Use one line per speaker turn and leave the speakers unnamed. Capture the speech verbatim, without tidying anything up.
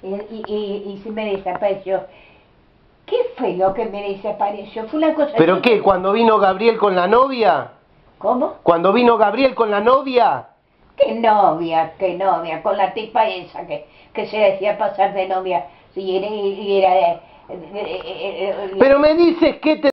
y, y, y, y se me desapareció. ¿Qué fue lo que me desapareció? Fue una cosa...
¿Pero qué? ¿Cuando vino Gabriel con la novia?
¿Cómo?
¿Cuando vino Gabriel con la novia?
¿Qué novia? ¿Qué novia? Con la tipa esa que, que se decía pasar de novia. Y era... Y era eh, eh, eh, eh,
Pero me dices que te